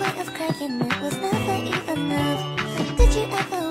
way of crying, it was never enough. Did you ever